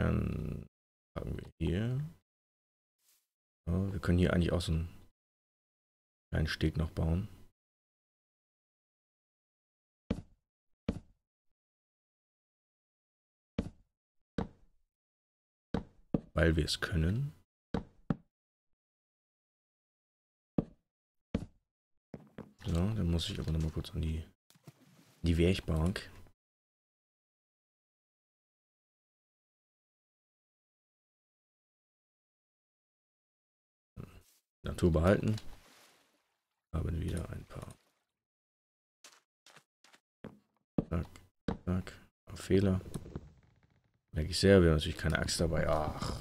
Dann haben wir hier. Ja, wir können hier eigentlich auch so einen kleinen Steg noch bauen. Weil wir es können. So, dann muss ich aber noch mal kurz an die Werkbank. Natur behalten. Haben wieder ein paar. Zack, zack. Fehler. Merke ich sehr, wir haben natürlich keine Axt dabei. Ach.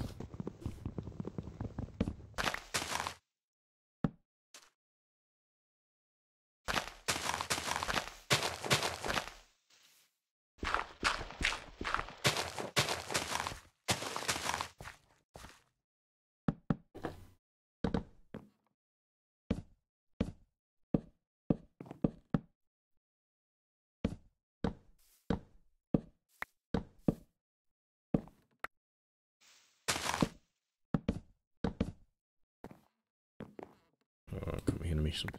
Können wir hier nämlich so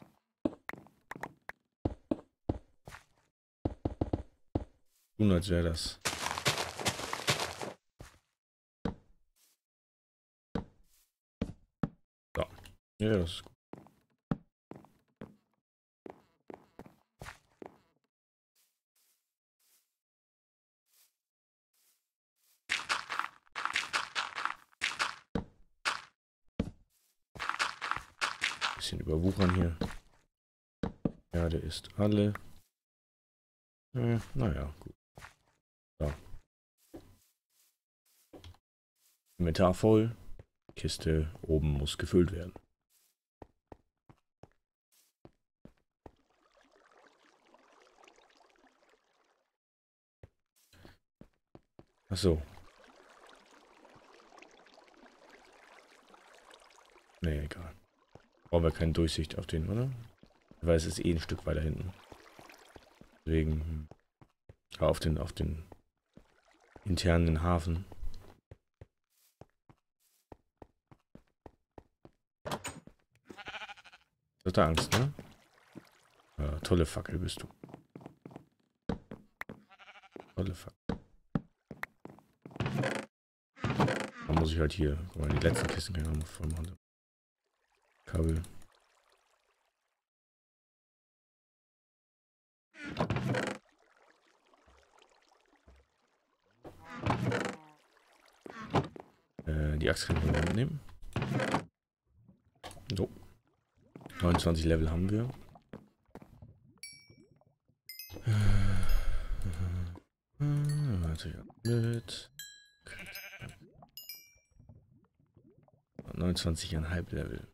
tun, als wäre das. So. Ja, das ist gut. Bisschen überwuchern hier. Erde ist alle. Naja, gut. So. Inventar voll. Kiste oben muss gefüllt werden. Achso. Nee, egal. Brauchen wir keine Durchsicht auf den, oder? Weil es ist eh ein Stück weiter hinten. Deswegen. Ja, auf den internen Hafen. Du hast da Angst, ne? Ja, tolle Fackel bist du. Tolle Fackel. Da muss ich halt hier. Guck mal, die letzten Kisten kann ich nochmal voll machen. Kabel. Die Axt kann ich mal mitnehmen. So. 29 Level haben wir. Warte, mit 29,5 Level.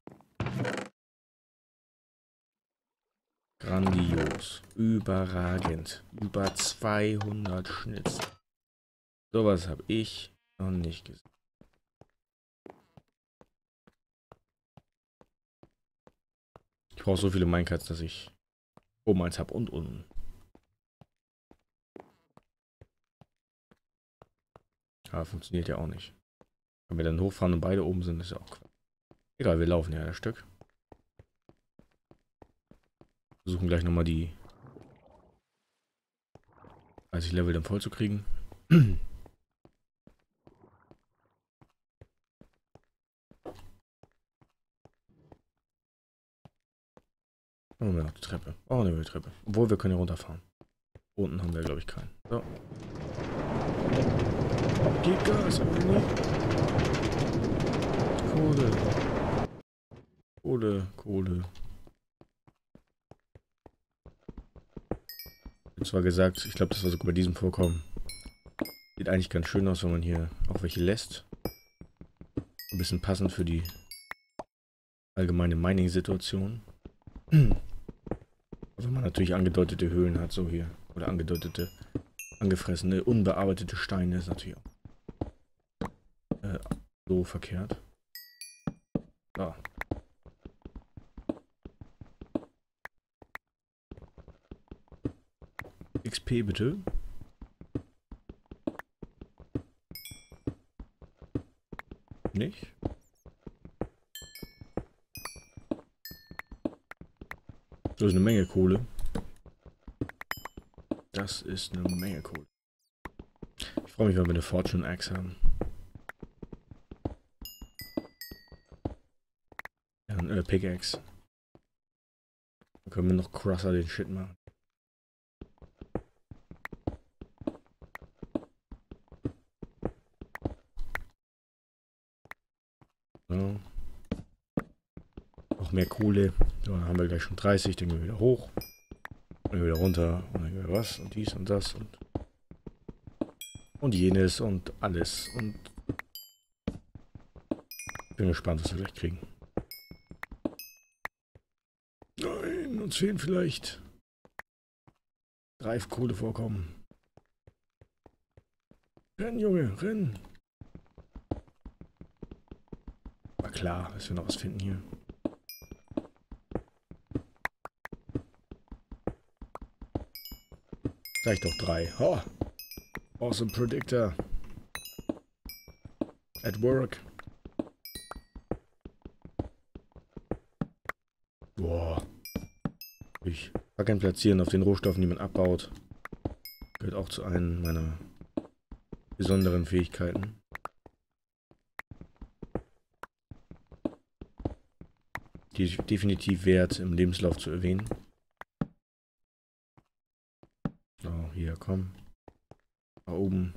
Grandios. Überragend. Über 200 Schnitz. Sowas habe ich noch nicht gesehen. Ich brauche so viele Minecarts, dass ich oben eins habe und unten. Aber funktioniert ja auch nicht. Wenn wir dann hochfahren und beide oben sind, ist ja auch Quatsch. Egal, wir laufen ja ein Stück. Versuchen gleich nochmal die 30 Level dann voll zu kriegen. Oh, wir noch die Treppe. Oh, ne, die Treppe. Obwohl, wir können ja runterfahren. Unten haben wir, glaube ich, keinen. So. Gib Gas, Uni. Kohle. Kohle, Kohle. Und zwar gesagt, ich glaube, das war sogar bei diesem Vorkommen. Sieht eigentlich ganz schön aus, wenn man hier auch welche lässt. Ein bisschen passend für die allgemeine Mining-Situation. Wenn man natürlich angedeutete Höhlen hat, so hier. Oder angedeutete, angefressene, unbearbeitete Steine ist natürlich auch so verkehrt. So. XP bitte. nicht. Das ist eine Menge Kohle. Das ist eine Menge Kohle. Ich freue mich, wenn wir eine Fortune Axe haben. Ja, eine Pickaxe. Dann können wir noch krasser den Shit machen. So. Noch mehr Kohle. So, dann haben wir gleich schon 30. Dann gehen wir wieder hoch. Dann wieder runter. Und dann wieder was. Und dies und das. Und jenes. Und alles. Und bin gespannt, was wir gleich kriegen. Nein, uns fehlen vielleicht 3 Kohlevorkommen. Renn, Junge, renn. War klar, dass wir noch was finden hier. Sag ich doch 3. Oh, awesome Predictor. At work. Boah. Ich Fackeln platzieren auf den Rohstoffen, die man abbaut. Gehört auch zu einem meiner besonderen Fähigkeiten. Die ist definitiv wert, im Lebenslauf zu erwähnen. So, hier, komm. Da oben.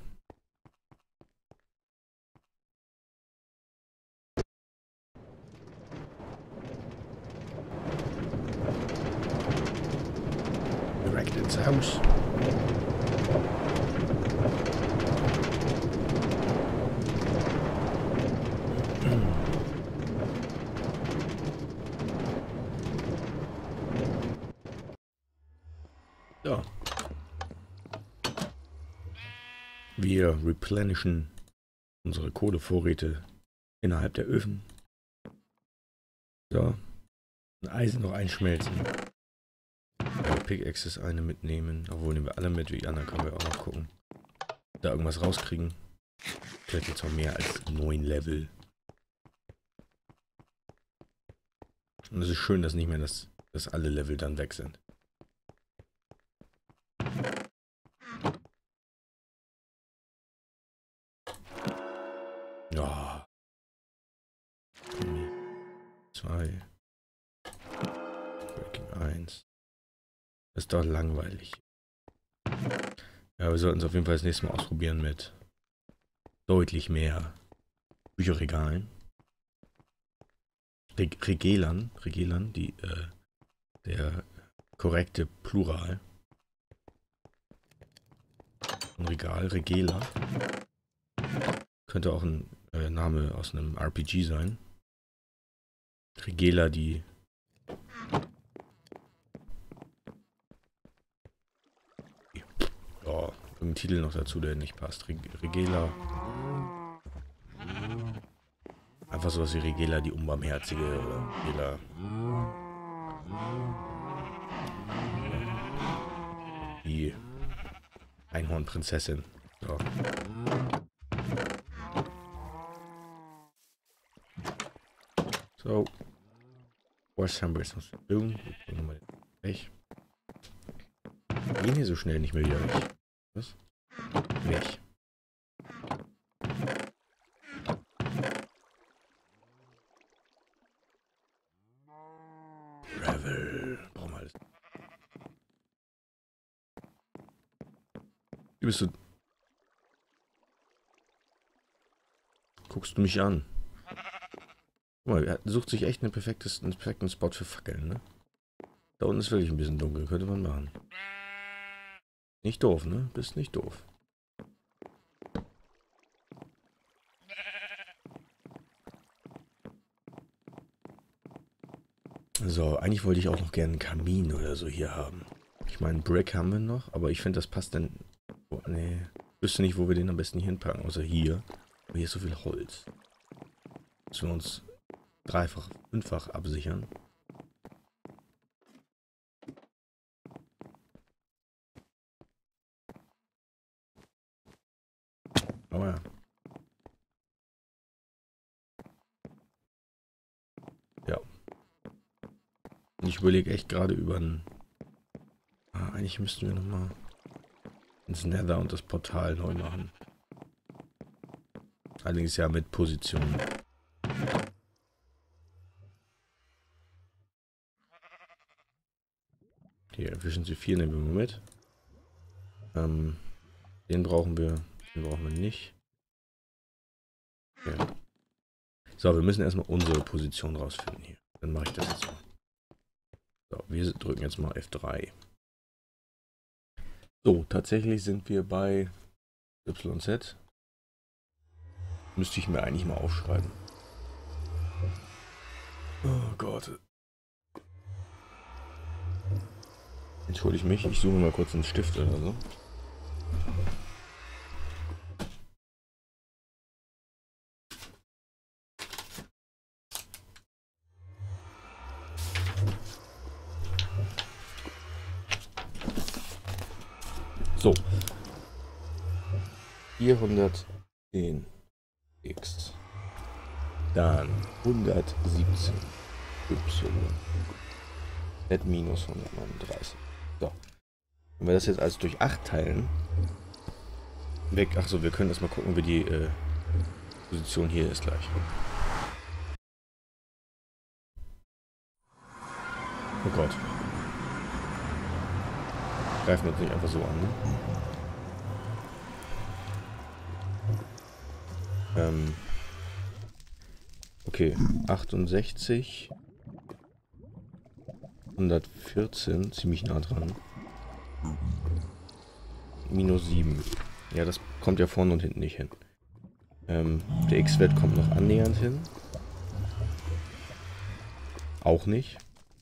Direkt ins Haus. Ja. Wir replenishen unsere Kohlevorräte innerhalb der Öfen. So. Ein Eisen noch einschmelzen. Pickaxes eine mitnehmen. Obwohl, nehmen wir alle mit. Wie die anderen können wir auch noch gucken. Da irgendwas rauskriegen. Vielleicht jetzt noch mehr als 9 Level. Und es ist schön, dass nicht mehr dass alle Level dann weg sind. Ja. 2. Breaking 1. Das ist doch langweilig. Ja, wir sollten es auf jeden Fall das nächste Mal ausprobieren mit deutlich mehr Bücherregalen. Regelern, der korrekte Plural. Ein Regal, Regela. Könnte auch ein Name aus einem RPG sein. Regela, die... Ja, irgendein Titel noch dazu, der nicht passt. Regela. Einfach sowas wie Regela, die Unbarmherzige oder Regela. Die Einhornprinzessin. So. So. Was haben wir jetzt noch zu tun? Weg. Gehen hier so schnell nicht mehr wieder weg. Was? Weg. Gravel. Brauchen wir alles. Wie bist du? Guckst du mich an? Guck mal, er sucht sich echt einen perfekten Spot für Fackeln, ne? Da unten ist wirklich ein bisschen dunkel, könnte man machen. Nicht doof, ne? Bist nicht doof. So, eigentlich wollte ich auch noch gerne einen Kamin oder so hier haben. Ich meine, Brick haben wir noch, aber ich finde, das passt dann... Oh, nee. Ich wüsste nicht, wo wir den am besten hinpacken, außer hier. Aber hier ist so viel Holz. Dass wir uns dreifach, fünffach absichern. Aber ja. Ich überlege echt gerade über ein... eigentlich müssten wir nochmal ins Nether und das Portal neu machen. Allerdings ja mit Positionen. Die Efficiency 4 nehmen wir mal mit. Den brauchen wir nicht. Okay. So, wir müssen erstmal unsere Position rausfinden hier. Dann mache ich das jetzt mal. So, wir drücken jetzt mal F3. So, tatsächlich sind wir bei YZ. Müsste ich mir eigentlich mal aufschreiben. Oh Gott. Entschuldige mich, ich suche mal kurz einen Stift oder so. So. 410 X. Dann 117 Y. Z minus 139. So. Wenn wir das jetzt alles durch 8 teilen. Achso, wir können erstmal gucken, wie die Position hier ist gleich. Oh Gott. Greifen wir uns nicht einfach so an, ne? Okay, 68, 114, ziemlich nah dran. Minus 7. Ja, das kommt ja vorne und hinten nicht hin. Der X-Wert kommt noch annähernd hin. Auch nicht.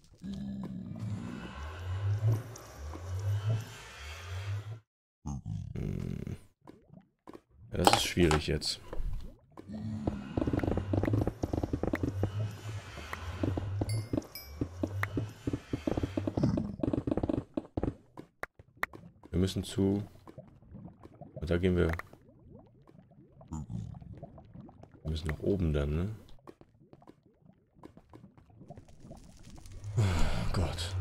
Ja, das ist schwierig jetzt. Wir müssen zu... Da gehen wir... Wir müssen nach oben dann, ne? Oh Gott.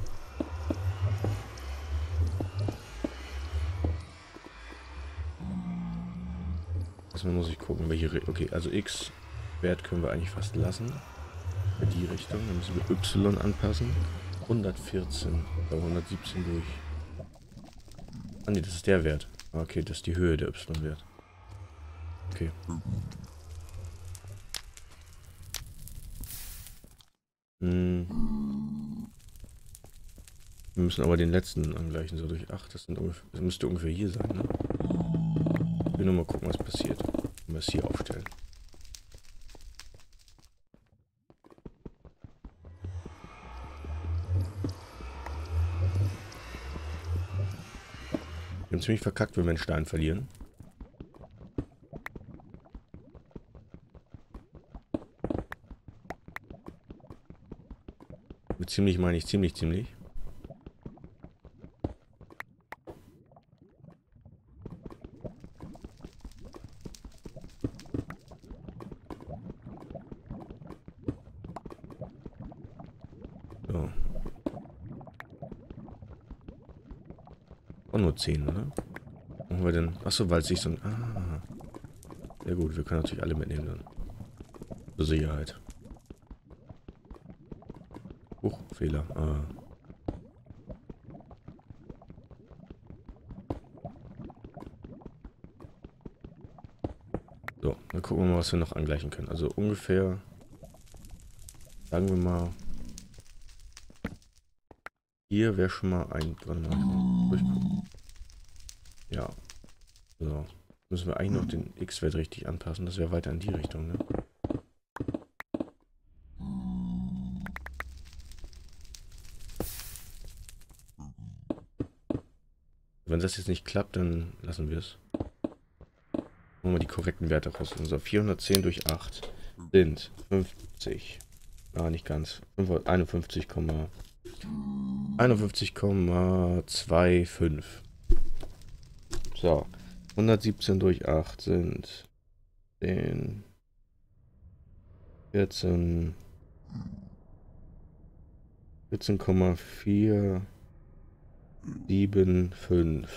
Erstmal muss ich gucken, welche... Okay, also X-Wert können wir eigentlich fast lassen. In die Richtung. Dann müssen wir Y anpassen. 114 oder 117 durch. Ah ne, das ist der Wert. Okay, das ist die Höhe der Y-Wert. Okay. Wir müssen aber den letzten angleichen, so durch 8. Das müsste ungefähr hier sein, ne? Ich will nur mal gucken, was passiert. Wenn wir es hier aufstellen. Wir haben ziemlich verkackt, wenn wir einen Stein verlieren. Mit ziemlich meine ich ziemlich. So. Und nur 10, oder? Machen wir denn... Achso, weil es sich so ein... Ah. Sehr gut, wir können natürlich alle mitnehmen dann. Zur Sicherheit. Fehler. Ah. So, dann gucken wir mal, was wir noch angleichen können. Also ungefähr, sagen wir mal, hier wäre schon mal ein... Warte mal, durchgucken. Ja. So. Müssen wir eigentlich noch den X-Wert richtig anpassen. Das wäre weiter in die Richtung, ne? Wenn das jetzt nicht klappt, dann lassen wir es. Machen wir die korrekten Werte raus. Also 410 durch 8 sind 50. Ah, nicht ganz. 51,25. So. 117 durch 8 sind 10, 14, 14,475.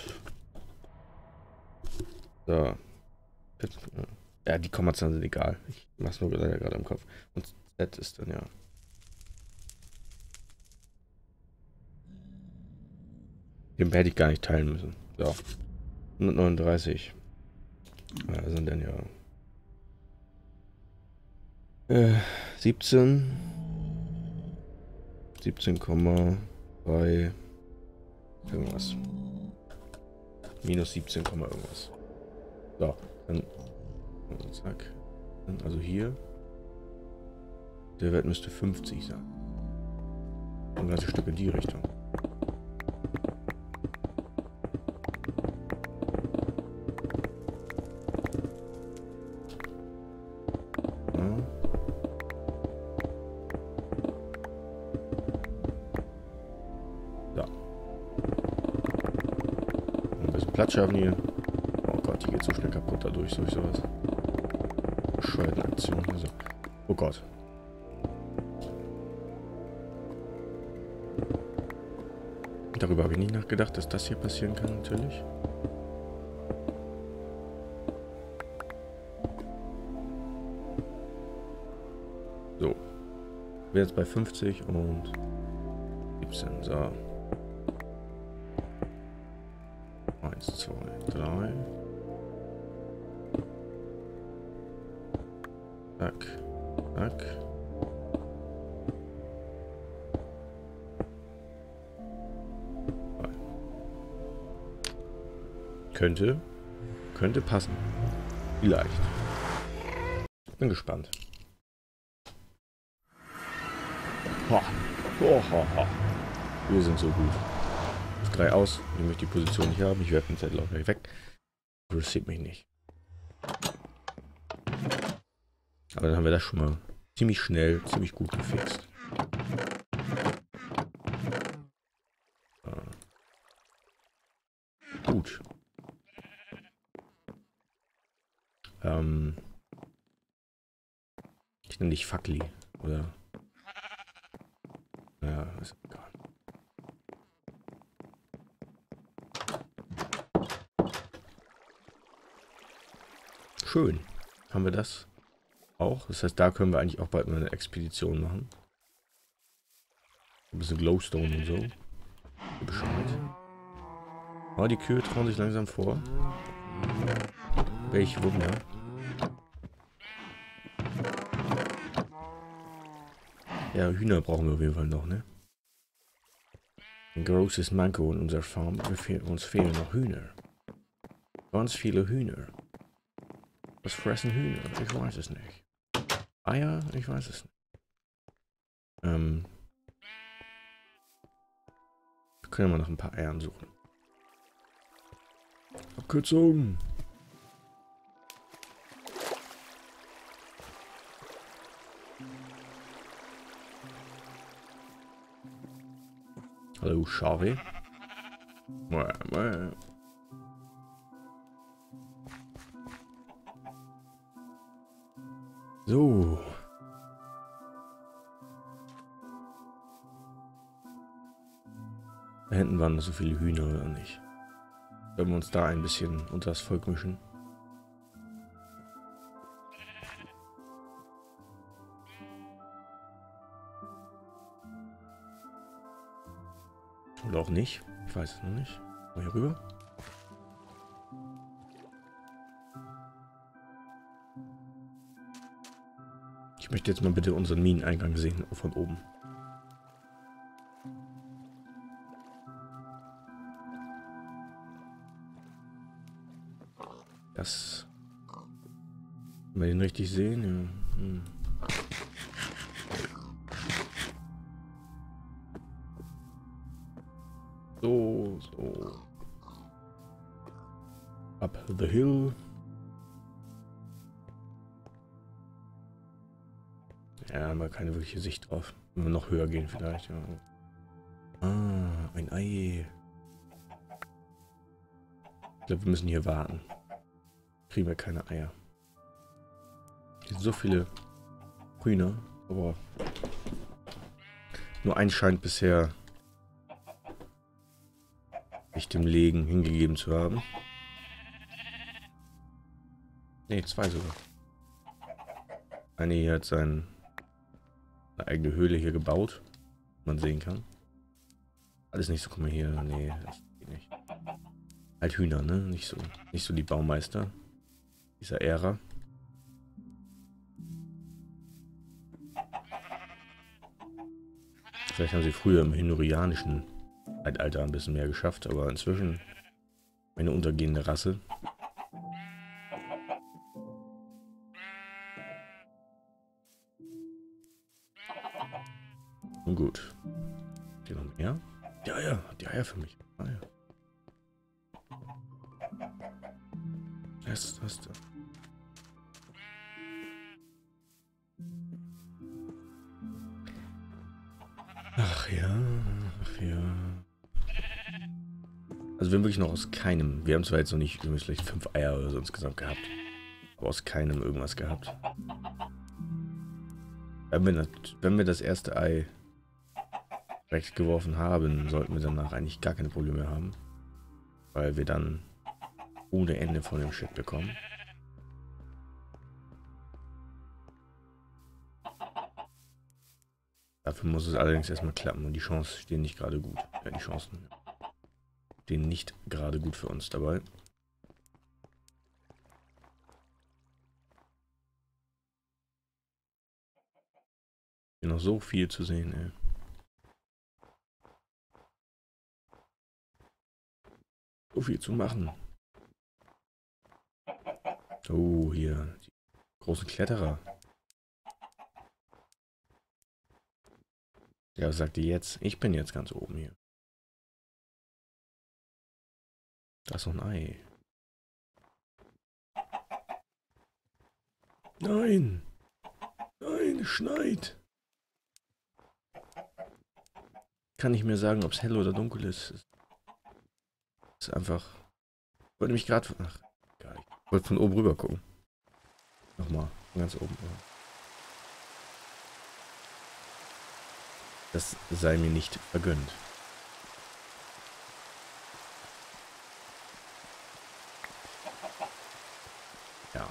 So. Jetzt, ja, die Kommazahlen sind egal. Ich mach's nur leider gerade im Kopf. Und Z ist dann ja. Den hätte ich gar nicht teilen müssen. So. 139. Ja, sind dann ja. 17. 17,3 irgendwas. Minus 17, irgendwas. So, dann zack. Also hier. Der Wert müsste 50 sein. Ein ganzes Stück in die Richtung. Platz schaffen hier. Oh Gott, die geht so schnell kaputt dadurch, sowas. Bescheuerte Aktion. Also. Oh Gott. Darüber habe ich nicht nachgedacht, dass das hier passieren kann, natürlich. So. Ich bin jetzt bei 50 und 17. So. 1, 2, 3. Zack. Zack. Könnte passen. Vielleicht. Bin gespannt. Ho. Ho, ho, ho. Wir sind so gut. 3 aus. Ich möchte die Position nicht haben. Ich werfe den Zettel auch gleich weg. Interessiert mich nicht. Aber dann haben wir das schon mal ziemlich schnell, ziemlich gut gefixt. Gut. Ich nenne dich Fackli, oder? Ja, ist egal. Schön. Haben wir das auch? Das heißt, da können wir eigentlich auch bald mal eine Expedition machen. Ein bisschen Glowstone und so. Bescheid. Oh, die Kühe trauen sich langsam vor. Welch Wunder. Ja, Hühner brauchen wir auf jeden Fall noch, ne? Ein großes Manko in unserer Farm. Uns fehlen noch Hühner. Ganz viele Hühner. Was fressen Hühner? Ich weiß es nicht. Eier? Ich weiß es nicht. Wir können mal nach ein paar Eiern suchen. Abkürzung! Hallo, Schafe. So. Da hinten waren noch so viele Hühner, oder nicht? Wenn wir uns da ein bisschen unter das Volk mischen. Oder auch nicht. Ich weiß es noch nicht. Mal hier rüber. Ich möchte jetzt mal bitte unseren Mineneingang sehen von oben. Das... Wenn wir den richtig sehen, ja. So. Up the hill. Ja, haben wir keine wirkliche Sicht drauf. Wenn wir noch höher gehen vielleicht, ja. Ah, ein Ei. Ich glaube, wir müssen hier warten. Kriegen wir keine Eier. Hier sind so viele Hühner, aber Nur ein scheint bisher sich dem Legen hingegeben zu haben. Ne, zwei sogar. Eine hier hat seine eigene Höhle hier gebaut. Man sehen kann. Alles nicht so, guck mal hier. Nee, das geht nicht. Halt Hühner, ne? Nicht so die Baumeister dieser Ära. Vielleicht haben sie früher im hinurianischen Zeitalter ein bisschen mehr geschafft, aber inzwischen eine untergehende Rasse. Und gut. Hier noch mehr? Ja, ja, die Eier für mich. Ah, ja. Das. Ach ja, ach ja. Also wir haben wirklich noch aus keinem, wir haben zwar jetzt noch nicht, wir haben vielleicht 5 Eier oder so insgesamt gehabt, aber aus keinem irgendwas gehabt. Wenn wir das erste Ei direkt geworfen haben, sollten wir danach eigentlich gar keine Probleme haben, weil wir dann ohne Ende von dem Shit bekommen. Dafür muss es allerdings erstmal klappen und die Chancen stehen nicht gerade gut. Ja, die Chancen stehen nicht gerade gut für uns dabei. Hier noch so viel zu sehen, ey. So viel zu machen. Oh, hier. Die großen Kletterer. Ja, was sagt ihr jetzt? Ich bin jetzt ganz oben hier. Da ist noch ein Ei. Nein! Nein, es schneit! Kann nicht mehr sagen, ob es hell oder dunkel ist. Es ist einfach... Ich wollte mich gerade... Ach, egal. Ich wollte von oben rüber gucken. Nochmal, von ganz oben. Das sei mir nicht vergönnt. Ja.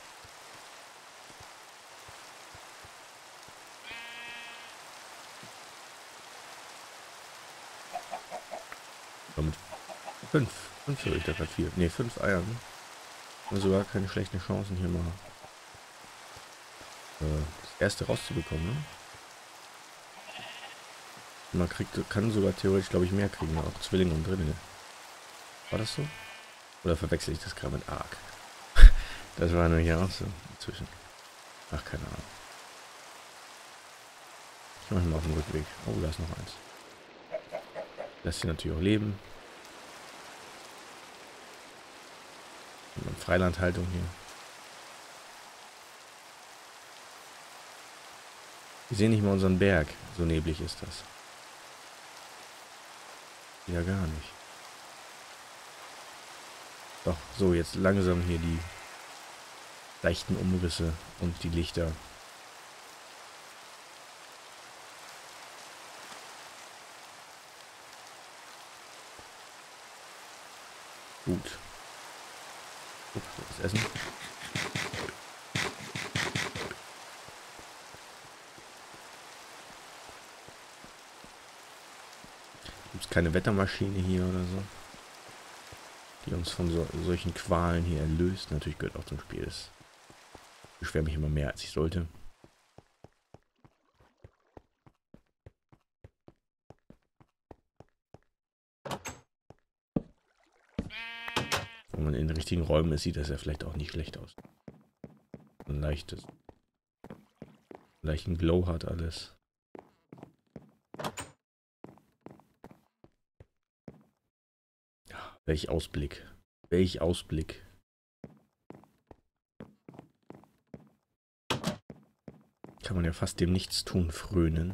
Mit 5 höre ich da gerade 4. Ne, 5 Eiern. Und sogar keine schlechten Chancen hier mal das erste rauszubekommen, ne? Man kann sogar theoretisch, glaube ich, mehr kriegen. Auch Zwillinge und Drillinge. War das so? Oder verwechsel ich das gerade mit Ark? Das war nämlich auch so inzwischen. Ach, keine Ahnung. Ich mache mal auf dem Rückweg. Oh, da ist noch eins. Lässt sie natürlich auch leben. Und Freilandhaltung hier. Wir sehen nicht mal unseren Berg. So neblig ist das. Ja, gar nicht. Doch, so, jetzt langsam hier die leichten Umrisse und die Lichter. Gut. Ups, das Essen. Gibt es keine Wettermaschine hier oder so, die uns von solchen Qualen hier erlöst? Natürlich gehört auch zum Spiel. Ich beschwere mich immer mehr, als ich sollte. Wenn man in den richtigen Räumen ist, sieht das ja vielleicht auch nicht schlecht aus. Ein leichten Glow hat alles. Ja, welch Ausblick. Welch Ausblick. Kann man ja fast dem Nichtstun frönen.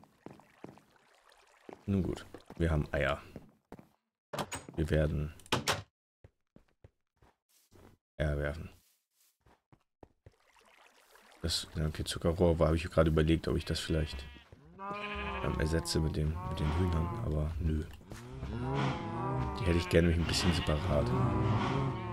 Nun gut, wir haben Eier. Wir werden Eier werfen. Das, okay, Zuckerrohr war, habe ich gerade überlegt, ob ich das vielleicht ersetze mit den Hühnern, aber nö. Die hätte ich gerne ein bisschen separat.